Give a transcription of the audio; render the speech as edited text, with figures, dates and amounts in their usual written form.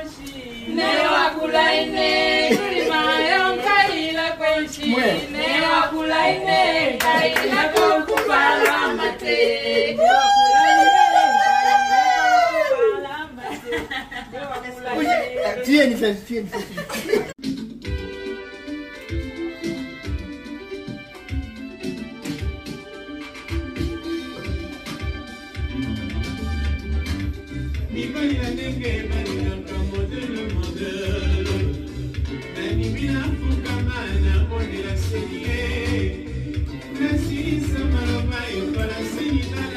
Ne wakulaine kulimayo kaila kwenchi. Ne wakulaine kaila kokupala mate. Tieni. Bali la nenge, bali la modelo. Nani mina fukamana, boni la serie. Nasi sama lo bayo, para senita.